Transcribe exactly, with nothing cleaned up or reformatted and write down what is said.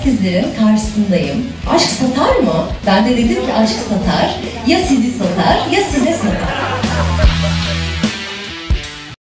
sizlerin karşısındayım. Aşk satar mı? Ben de dedim ki aşk satar. Ya sizi satar ya size satar.